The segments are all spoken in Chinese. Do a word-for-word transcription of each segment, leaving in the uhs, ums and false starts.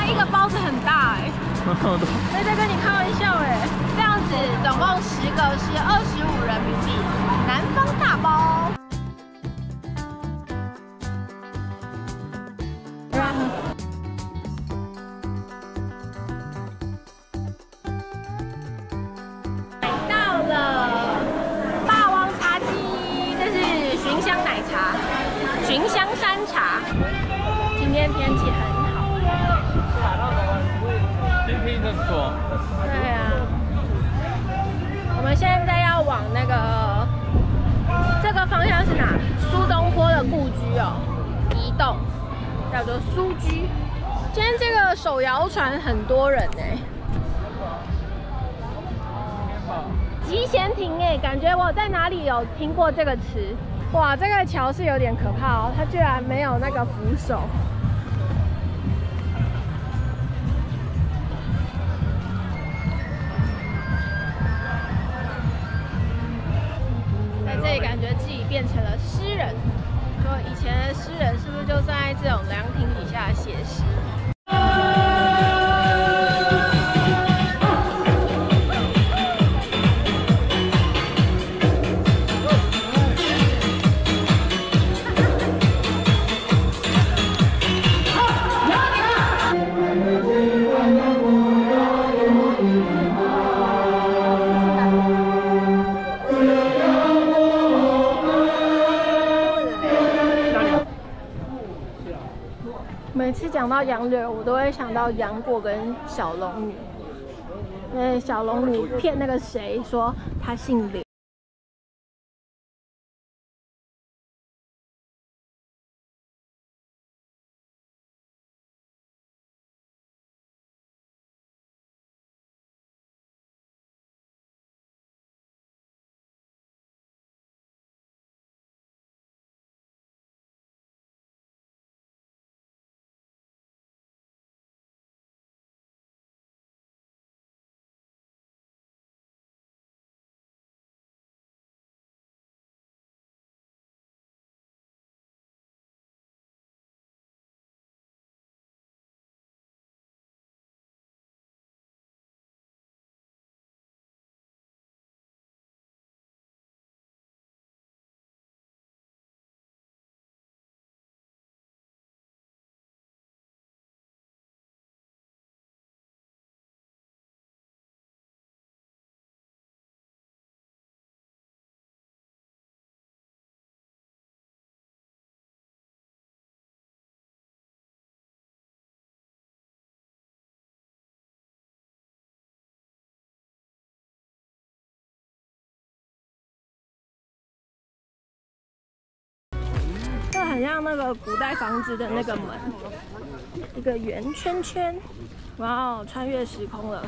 一个包子很大哎、欸，没在跟你开玩笑哎、欸。这样子总共十个是二十五人民币，南方大包。买到了霸王茶姬，这是寻香奶茶，寻香山茶。今天天气很好。 今天真不错。 对啊。我们现在要往那个这个方向是哪？苏东坡的故居哦，移动，叫做苏居。今天这个手摇船很多人哎、欸，集贤亭哎，感觉我在哪里有听过这个词？哇，这个桥是有点可怕哦，它居然没有那个扶手。在这里感觉自己变成了诗人。说以前的诗人是不是就站在这种凉亭底下写诗？每次讲到杨柳，我都会想到杨过跟小龙女，因为小龙女骗那个谁说她姓柳。这很像那个古代房子的那个门，一个圆圈圈，哇哦，穿越时空了。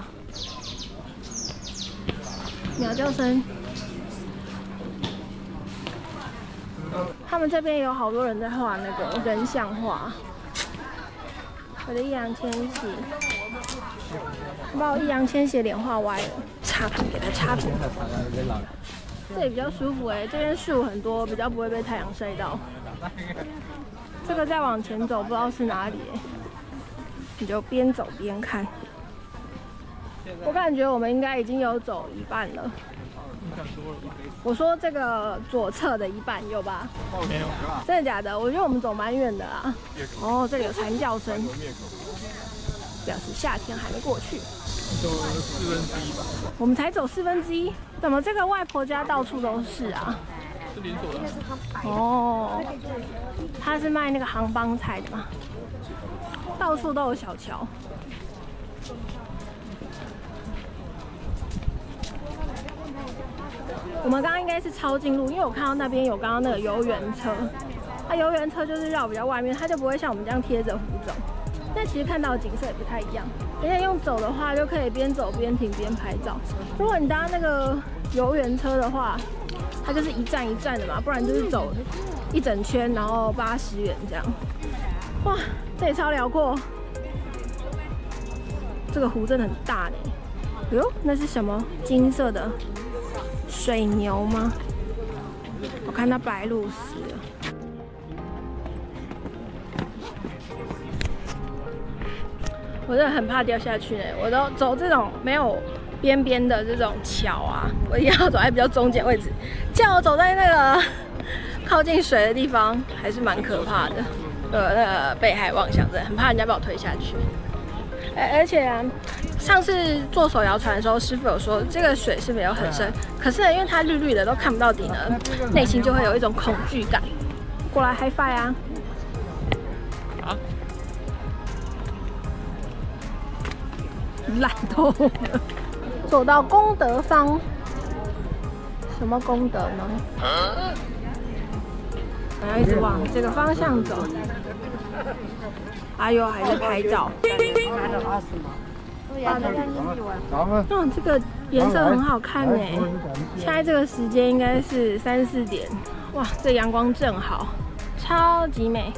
鸟叫声，他们这边有好多人在画那个人像画。我的易烊千玺，把我易烊千玺脸画歪了，擦平给他擦平。这里比较舒服哎、欸，这边树很多，比较不会被太阳晒到。这个再往前走，不知道是哪里哎、欸，你就边走边看。我感觉我们应该已经有走一半了。我说这个左侧的一半有吧？没有，真的假的？我觉得我们走蛮远的啦。哦，这里有蝉叫声，表示夏天还没过去。 走四分之一吧。 我们才走四分之一，怎么这个外婆家到处都是啊？ 是连锁的。 哦，他是卖那个杭帮菜的嘛，到处都有小桥。我们刚刚应该是抄近路，因为我看到那边有刚刚那个游园车，它游园车就是绕比较外面，它就不会像我们这样贴着湖走。但其实看到的景色也不太一样，而且用走的话就可以边走边停边拍照。如果你搭那个游园车的话，它就是一站一站的嘛，不然就是走一整圈，然后八十元这样。哇，这里超辽阔，这个湖真的很大呢。哎呦，那是什么？金色的水牛吗？我看它白鹭鸶了。 我真的很怕掉下去呢。我都走这种没有边边的这种桥啊，我一定要走在比较中间位置。叫我走在那个靠近水的地方，还是蛮可怕的。呃，那个被害妄想症，很怕人家把我推下去。而而且啊，上次坐手摇船的时候，师傅有说这个水是没有很深，可是呢，因为它绿绿的都看不到底呢，内心就会有一种恐惧感。过来 high five 啊！ 啊！ 懒透了。走到功德坊，什么功德呢？我要一直往这个方向走。阿优还在拍照。哦，这个颜色很好看呢。现在这个时间应该是三四点，哇，这阳光正好，超级美。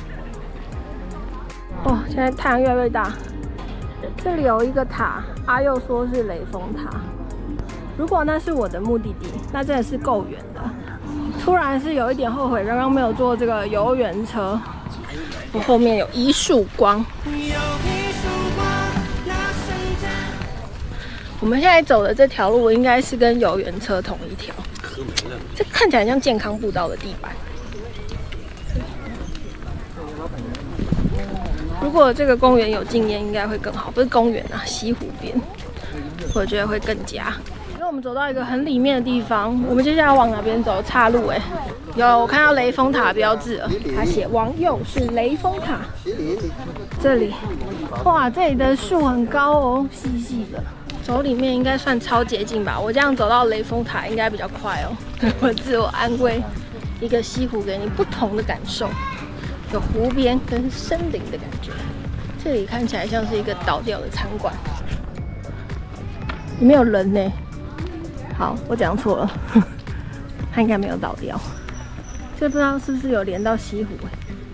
哦，现在太阳越来越大。这里有一个塔，阿佑说是雷峰塔。如果那是我的目的地，那真的是够远的。突然是有一点后悔，刚刚没有坐这个游园车。我后面有一束光。我们现在走的这条路应该是跟游园车同一条。这看起来像健康步道的地板。如果这个公园有禁烟，应该会更好。不是公园啊，西湖边，我觉得会更佳。因为我们走到一个很里面的地方，我们接下来往哪边走？岔路哎、欸，有我看到雷峰塔标志了，它写往右是雷峰塔。这里，哇，这里的树很高哦，细细的。走里面应该算超捷径吧？我这样走到雷峰塔应该比较快哦。我自我安慰，一个西湖给你不同的感受。有湖边跟森林的感觉，这里看起来像是一个倒掉的餐馆，里面有人呢。好，我讲错了，它应该没有倒掉。这不知道是不是有连到西湖、欸？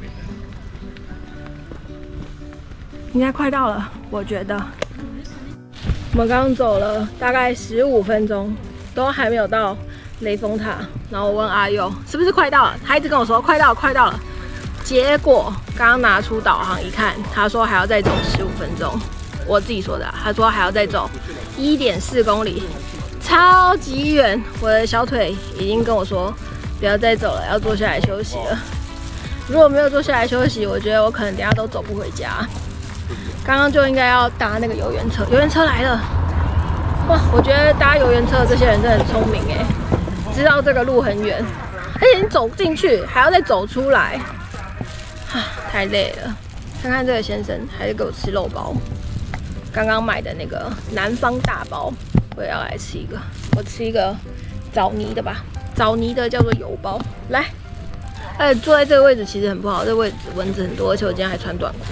应该快到了，我觉得。我们刚刚走了大概十五分钟，都还没有到雷峰塔。然后我问阿佑是不是快到了，他一直跟我说快到了，快到了。结果刚刚拿出导航一看，他说还要再走十五分钟，我自己说的、啊，他说还要再走一点四公里，超级远。我的小腿已经跟我说不要再走了，要坐下来休息了。如果没有坐下来休息，我觉得我可能等下都走不回家。刚刚就应该要搭那个游园车，游园车来了，哇！我觉得搭游园车的这些人真的很聪明哎，知道这个路很远，而且你走进去还要再走出来。啊，太累了！看看这个先生，还是给我吃肉包。刚刚买的那个南方大包，我也要来吃一个。我吃一个枣泥的吧，枣泥的叫做油包。来，而且坐在这个位置其实很不好，这个位置蚊子很多，而且我今天还穿短裤。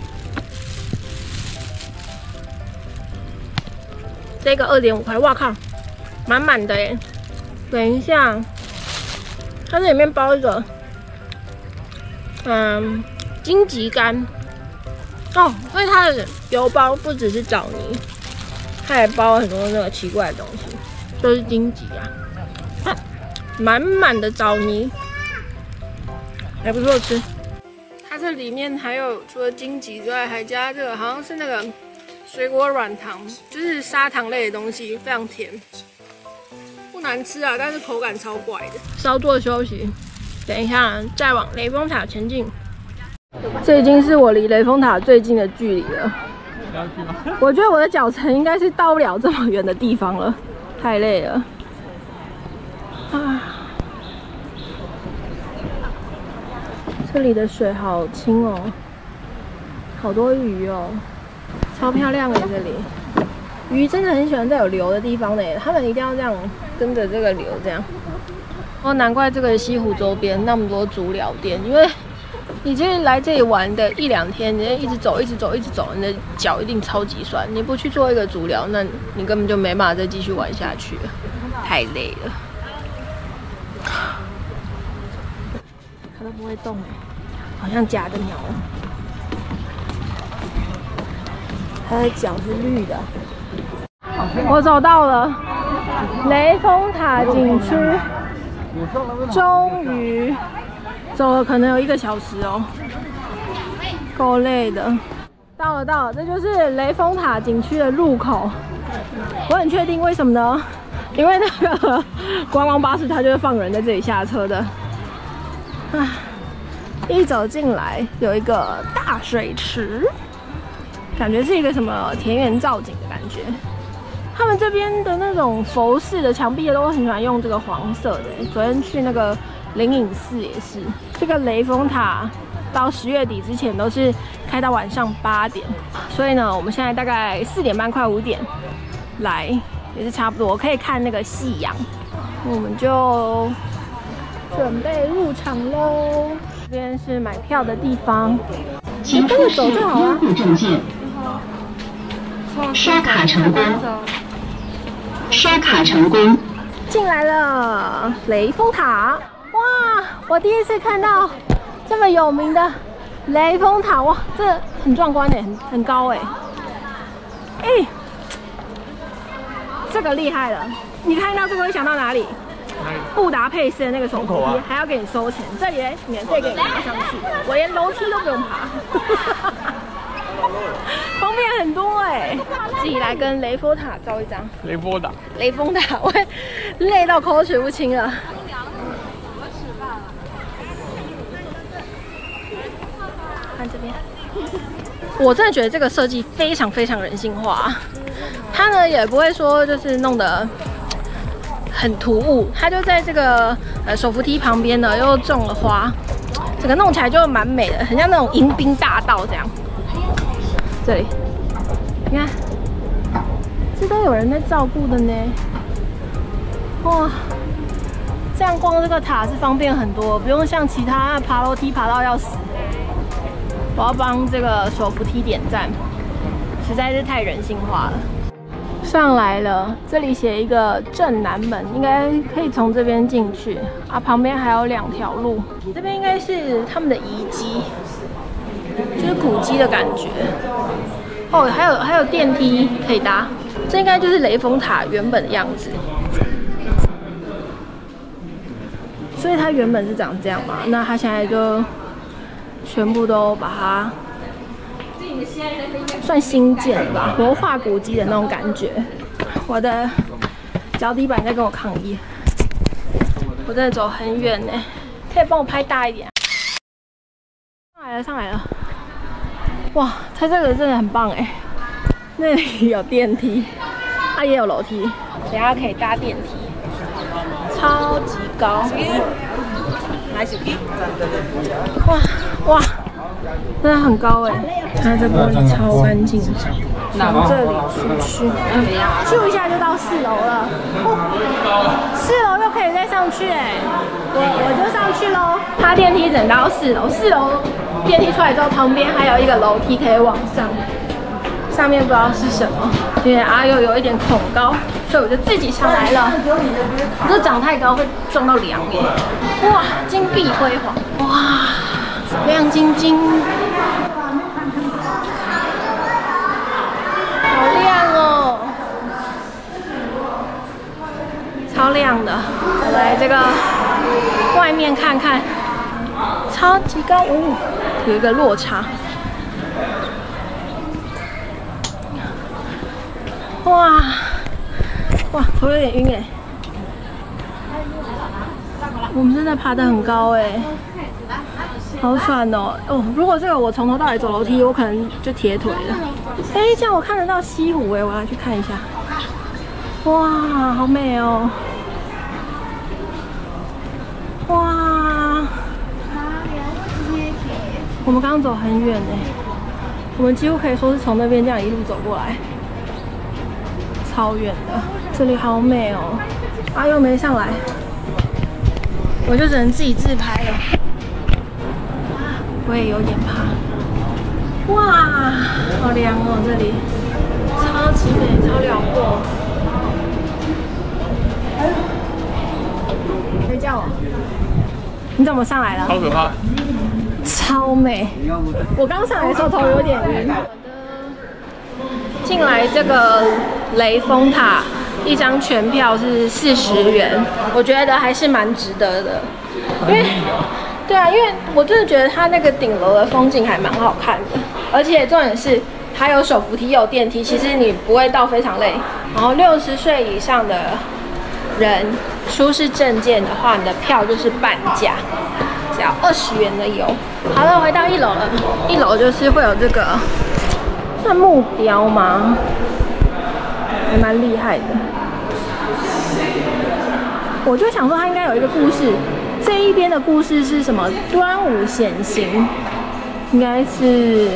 这个二点五块，哇靠，满满的耶！等一下，它这里面包一个。嗯，荆棘干哦，因为它的油包不只是枣泥，它还包很多那个奇怪的东西，就是荆棘啊，满满的枣泥，还不错吃。它这里面还有除了荆棘之外，还加这个好像是那个水果软糖，就是砂糖类的东西，非常甜，不难吃啊，但是口感超怪的。稍作休息。等一下，再往雷峰塔前进。这已经是我离雷峰塔最近的距离了。 要去吗？ 我觉得我的脚程应该是到不了这么远的地方了，太累了。啊，这里的水好清哦，好多鱼哦，超漂亮的这里。鱼真的很喜欢在有流的地方呢，它们一定要这样跟着这个流这样。哦，难怪这个西湖周边那么多足疗店，因为你今天来这里玩的一两天，你一直走，一直走，一直走，你的脚一定超级酸。你不去做一个足疗，那你根本就没办法再继续玩下去了，太累了。它都不会动哎，好像假的鸟哦。它的脚是绿的。我走到了雷峰塔景区。终于走了，可能有一个小时哦，够累的。 到了到了，这就是雷峰塔景区的入口。我很确定，为什么呢？因为那个观光巴士它就是放人在这里下车的。啊，一走进来有一个大水池，感觉是一个什么田园造景的感觉。他们这边的那种佛寺的墙壁都很喜欢用这个黄色的。昨天去那个灵隐寺也是，这个雷峰塔到十月底之前都是开到晚上八点，所以呢，我们现在大概四点半快五点来，也是差不多可以看那个夕阳。我们就准备入场喽。这边是买票的地方， 请出示监护证件。刷卡成功。刷卡成功。 进来了，雷峰塔。哇，我第一次看到这么有名的雷峰塔，哇，这很壮观哎，很很高哎。哎，这个厉害了！你看到这个会想到哪里？布达佩斯的那个手扶梯还要给你收钱，这里免费给你爬上去，我连楼梯都不用爬，方便很多哎。自己来跟雷峰塔照一张。 雷峰塔。 雷峰塔，我累到口齿不清了。看这边，我真的觉得这个设计非常非常人性化。它呢也不会说就是弄得很突兀，它就在这个呃手扶梯旁边呢又种了花，整个弄起来就蛮美的，很像那种迎宾大道这样。这里，你看，这都有人在照顾的呢。哇，这样逛这个塔是方便很多，不用像其他爬楼梯爬到要死。我要帮这个手扶梯点赞，实在是太人性化了。上来了，这里写一个正南门，应该可以从这边进去啊。旁边还有两条路，这边应该是他们的遗迹，就是古迹的感觉。哦，还有还有电梯可以搭，这应该就是雷峰塔原本的样子。所以它原本是长这样嘛，那它现在就全部都把它算新建吧，活化古迹的那种感觉。我的脚底板在跟我抗议，我真的走很远呢，可以帮我拍大一点。上来了，上来了！哇，它这个真的很棒哎，那里有电梯，啊也有楼梯，等下可以搭电梯，超级高。哇哇！真的很高哎，它这玻璃超干净，从这里出去，咻一下就到四楼了。哦，四楼又可以再上去哎，我我就上去喽。它电梯只能到四楼，四楼电梯出来之后，旁边还有一个楼梯可以往上，上面不知道是什么，因为阿佑有一点恐高，所以我就自己上来了。我这长太高会撞到梁耶！哇，金碧辉煌，哇！亮晶晶，好亮哦，超亮的。我来这个外面看看，超级高哦，有一个落差。哇哇，头有点晕哎。我们真的爬得很高哎。好喘哦！哦，如果这个我从头到尾走楼梯，我可能就铁腿了。哎，这样我看得到西湖哎，我要去看一下。哇，好美哦！哇，我们刚刚走很远哎，我们几乎可以说是从那边这样一路走过来，超远的。这里好美哦！阿佑没上来，我就只能自己自拍了。我也有点怕，哇，好凉哦！这里超级美，超辽阔。可以叫我？你怎么上来了？ 超可怕！ 超美！我刚上来的时候头有点晕。进来这个雷峰塔，一张全票是四十元，我觉得还是蛮值得的，因为。对啊，因为我真的觉得它那个顶楼的风景还蛮好看的， 而且重点是它有手扶梯有电梯，其实你不会到非常累。然后六十岁以上的人出示证件的话，你的票就是半价，只要二十元的油。好了，回到一楼了，一楼就是会有这个算木雕吗？还蛮厉害的。我就想说，它应该有一个故事。这一边的故事是什么？端午显形，应该是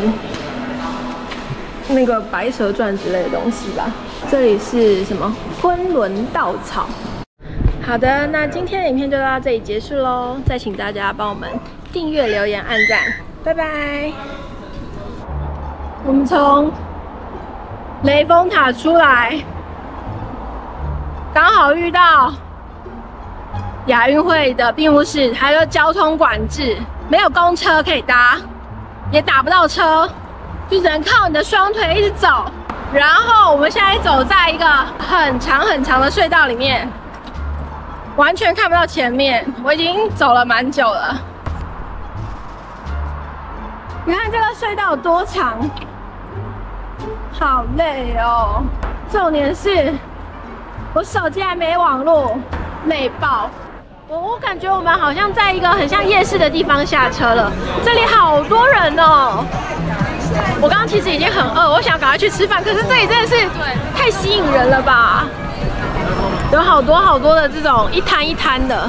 那个《白蛇传》之类的东西吧。这里是什么？昆仑稻草。好的，那今天的影片就到这里结束喽。再请大家帮我们订阅、留言、按赞，拜拜。我们从雷峰塔出来，刚好遇到亚运会的闭幕式，还有交通管制，没有公车可以搭，也打不到车，就只能靠你的双腿一直走。然后我们现在走在一个很长很长的隧道里面，完全看不到前面。我已经走了蛮久了。你看这个隧道有多长，好累哦。重点是我手机还没网络，累爆。我我感觉我们好像在一个很像夜市的地方下车了，这里好多人哦。我刚刚其实已经很饿，我想赶快去吃饭，可是这里真的是太吸引人了吧！有好多好多的这种一摊一摊的，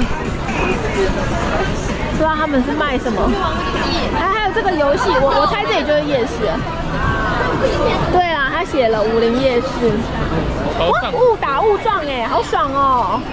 不知道他们是卖什么。还还有这个游戏，我我猜这里就是夜市。对啊，他写了武林夜市。哇，误打误撞哎，好爽哦！